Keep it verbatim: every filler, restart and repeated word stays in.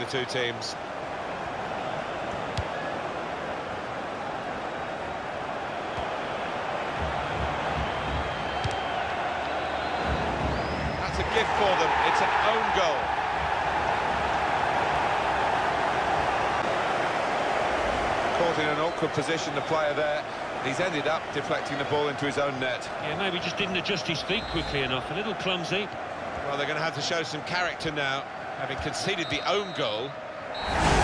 the two teams. That's a gift for them. It's an own goal. Caught in an awkward position, the player there. He's ended up deflecting the ball into his own net. Yeah, maybe just didn't adjust his feet quickly enough. A little clumsy. Well, they're going to have to show some character now, having conceded the own goal.